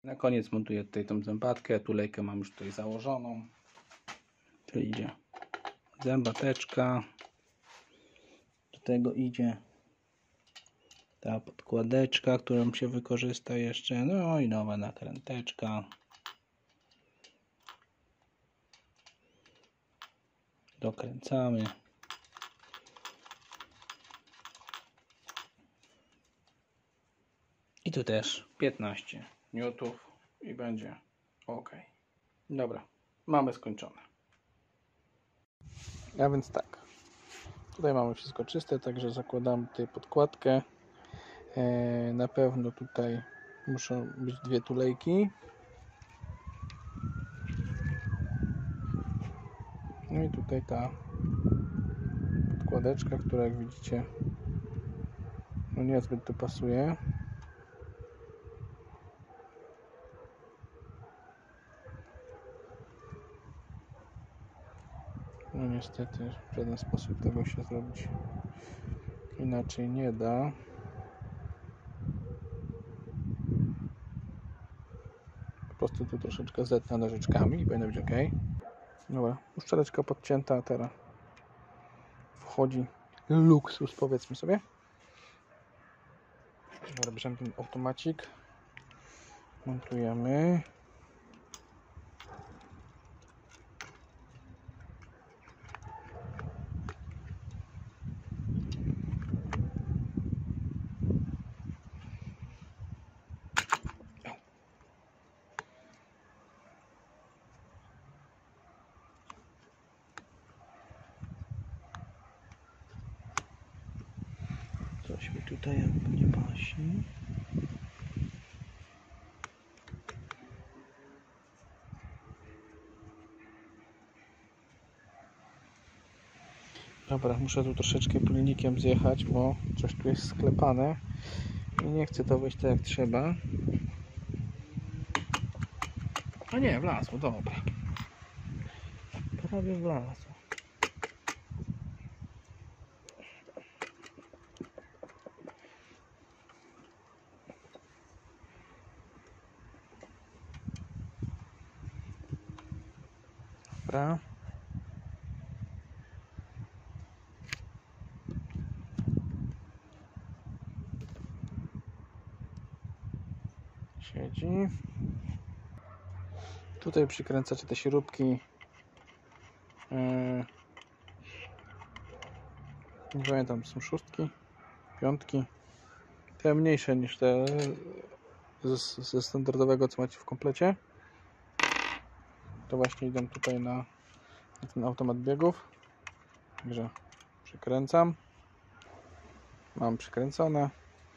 Na koniec montuję tutaj tą zębatkę. Tulejkę mam już tutaj założoną. Tu idzie zębateczka. Do tego idzie ta podkładeczka, którą się wykorzysta jeszcze. No i nowa nakręteczka. Dokręcamy. I tu też 15 newtów i będzie ok. Dobra, mamy skończone. A więc tak. Tutaj mamy wszystko czyste, także zakładamy tutaj podkładkę. Na pewno tutaj muszą być dwie tulejki. No i tutaj ta podkładeczka, która jak widzicie no niezbyt tu pasuje. No niestety w żaden sposób tego się zrobić inaczej nie da. Po prostu tu troszeczkę zetnę nożyczkami i będzie ok. Dobra, uszczeleczka podcięta, a teraz wchodzi luksus, powiedzmy sobie. Dobra, bierzemy ten automacik, montujemy. Coś mi tutaj jakby nie pasi. Dobra, muszę tu troszeczkę pilnikiem zjechać, bo coś tu jest sklepane i nie chcę to wyjść tak jak trzeba. A nie, wlazło, dobra. Prawie wlazło. Dobra. Siedzi. Tutaj przykręcacie te śrubki. Nie pamiętam, są szóstki, piątki. Te mniejsze niż te ze standardowego, co macie w komplecie. To właśnie idę tutaj na ten automat biegów. Także przykręcam. Mam przykręcone.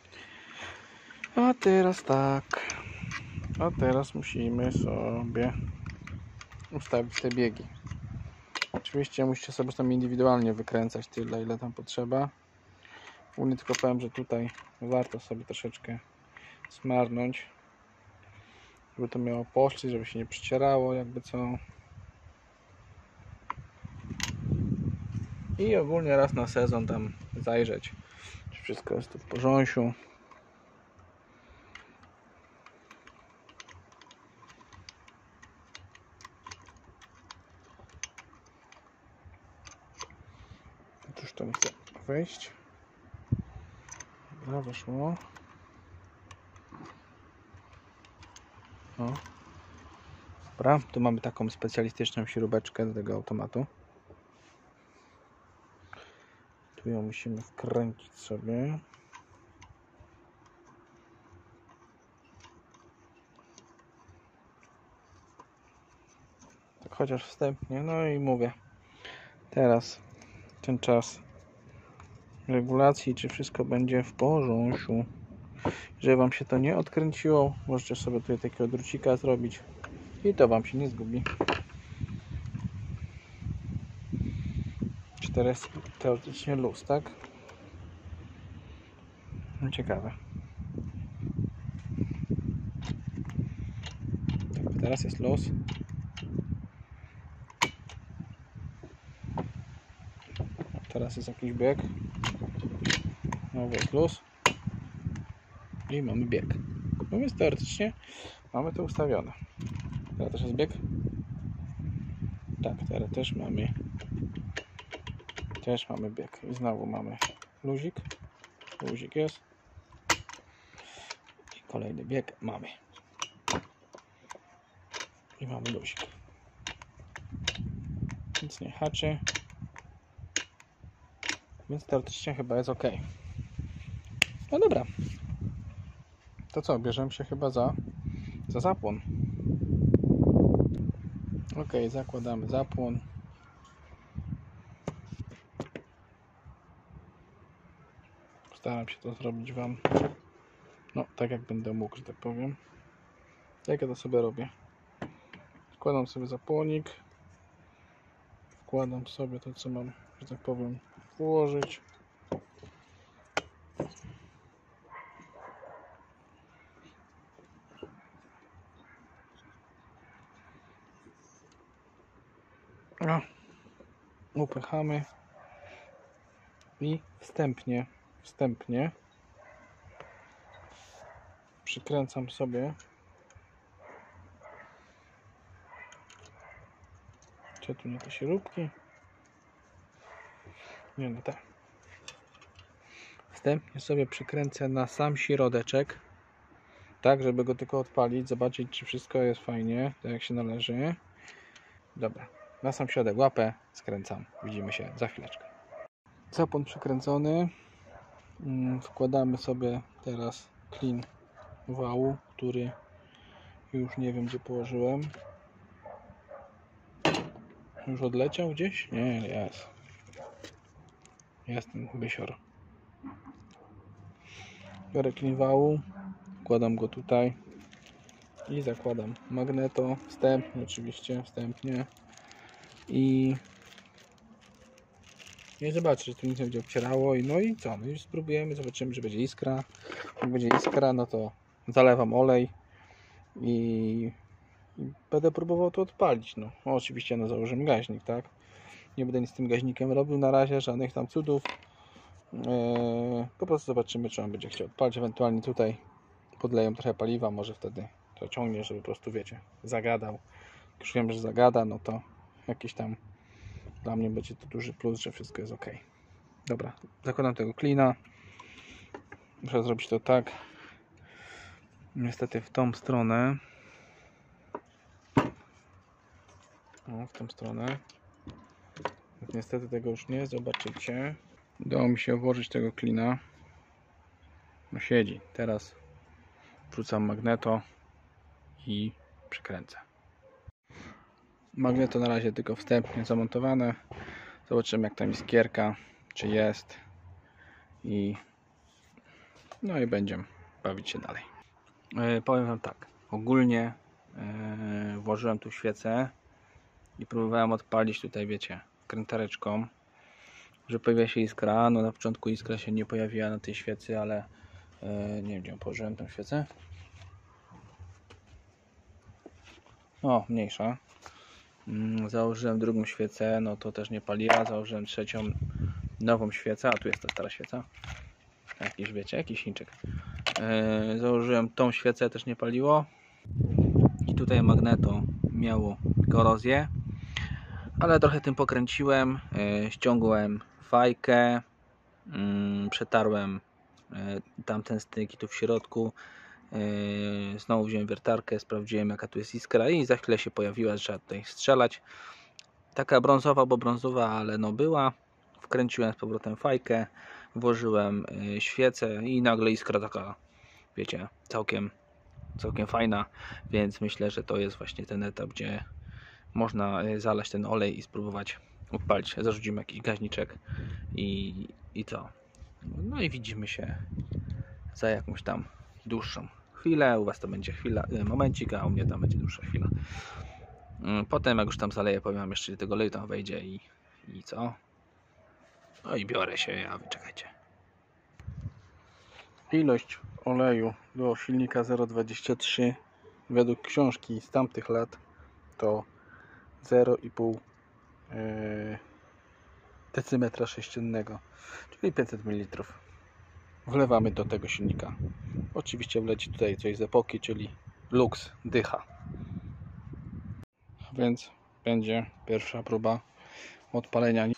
A teraz tak. A teraz musimy sobie ustawić te biegi. Oczywiście musicie sobie tam indywidualnie wykręcać tyle, ile tam potrzeba. U mnie tylko powiem, że tutaj warto sobie troszeczkę smarnąć, żeby to miało poszli, żeby się nie przycierało, jakby co. I ogólnie raz na sezon tam zajrzeć, czy wszystko jest tu w porządku. Otóż to nie chcę wejść. Dobra, weszło. O. Dobra, tu mamy taką specjalistyczną śrubeczkę do tego automatu. Tu ją musimy wkręcić sobie. Tak chociaż wstępnie. No i mówię. Teraz ten czas regulacji, czy wszystko będzie w porządku. Żeby Wam się to nie odkręciło, możecie sobie tutaj takiego drucika zrobić i to Wam się nie zgubi. Czy teraz teoretycznie luz, tak? No ciekawe. Tak, teraz jest luz. Teraz jest jakiś bieg. No jest luz. I mamy bieg. No więc teoretycznie Mamy to ustawione. Teraz też jest bieg? Tak, teraz też mamy bieg. I znowu mamy luzik. Luzik jest. I kolejny bieg mamy. I mamy luzik. Nic nie haczy. Więc teoretycznie chyba jest ok. No dobra. To co? Bierzemy się chyba za zapłon. Ok, zakładamy zapłon. Staram się to zrobić Wam, no tak jak będę mógł, że tak powiem. Jak ja to sobie robię? Wkładam sobie zapłonik. Wkładam sobie to, co mam, że tak powiem, włożyć. No, upychamy i wstępnie przykręcam sobie, czy tu nie te śrubki, nie no te, wstępnie sobie przykręcę na sam środeczek, tak żeby go tylko odpalić, zobaczyć czy wszystko jest fajnie, tak jak się należy. Dobra, na sam środek łapę, skręcam, widzimy się za chwileczkę. Zapłon przykręcony. Wkładamy sobie teraz klin wału, który już nie wiem gdzie położyłem. Już odleciał gdzieś? Nie, jest. Jest ten bysior. Biorę klin wału, wkładam go tutaj i zakładam magneto, wstępnie oczywiście, i zobaczę, czy tu nic nie będzie obcierało no i co? No i spróbujemy, zobaczymy, że będzie iskra. Jak będzie iskra, no to zalewam olej i będę próbował to odpalić. No oczywiście założymy gaźnik, tak? Nie będę nic z tym gaźnikiem robił na razie, żadnych tam cudów. Po prostu zobaczymy, czy on będzie chciał odpalić. Ewentualnie tutaj podleję trochę paliwa, może wtedy to ciągnie, żeby po prostu, wiecie, zagadał. Już wiem, że zagada, no to jakiś tam dla mnie będzie to duży plus, że wszystko jest ok. Dobra, zakładam tego klina. Muszę zrobić to tak. Niestety w tą stronę. W tą stronę. Niestety tego już nie zobaczycie. Udało mi się włożyć tego klina. No siedzi. Teraz wrzucam magneto i przykręcę. Magneto na razie tylko wstępnie zamontowane. Zobaczymy jak tam iskierka, czy jest. No i będziemy bawić się dalej. Powiem Wam tak. Ogólnie włożyłem tu świecę i próbowałem odpalić tutaj, wiecie, krętareczką, że pojawia się iskra. No na początku iskra się nie pojawiła na tej świecy, ale nie wiem, gdzie położyłem tę świecę. O, mniejsza. Założyłem drugą świecę, no to też nie paliła. Założyłem trzecią, nową świecę, a tu jest ta stara świeca. Jakiś, wiecie, jakiś Chińczyk. Założyłem tą świecę, też nie paliło. I tutaj magneto miało korozję, ale trochę tym pokręciłem. Ściągłem fajkę, przetarłem tamten styk i tu w środku. Znowu wziąłem wiertarkę, sprawdziłem jaka tu jest iskra i za chwilę się pojawiła, że trzeba tutaj strzelać. Taka brązowa, bo brązowa, ale no była. Wkręciłem z powrotem fajkę, włożyłem świecę i nagle iskra taka, wiecie, całkiem fajna, więc myślę, że to jest właśnie ten etap, gdzie można zalać ten olej i spróbować odpalić. Zarzucimy jakiś gaźniczek i co? No i widzimy się za jakąś tam dłuższą chwilę. U Was to będzie chwila, momencik, a u mnie tam będzie dłuższa chwila. Potem jak już tam zaleję, powiem Wam jeszcze, ile tego oleju tam wejdzie i co? No i biorę się, a wy czekajcie. Ilość oleju do silnika 0,23 według książki z tamtych lat to 0,5 decymetra sześciennego, czyli 500 ml. Wlewamy do tego silnika. Oczywiście wleci tutaj coś z epoki, czyli luks, dycha. Więc będzie pierwsza próba odpalenia.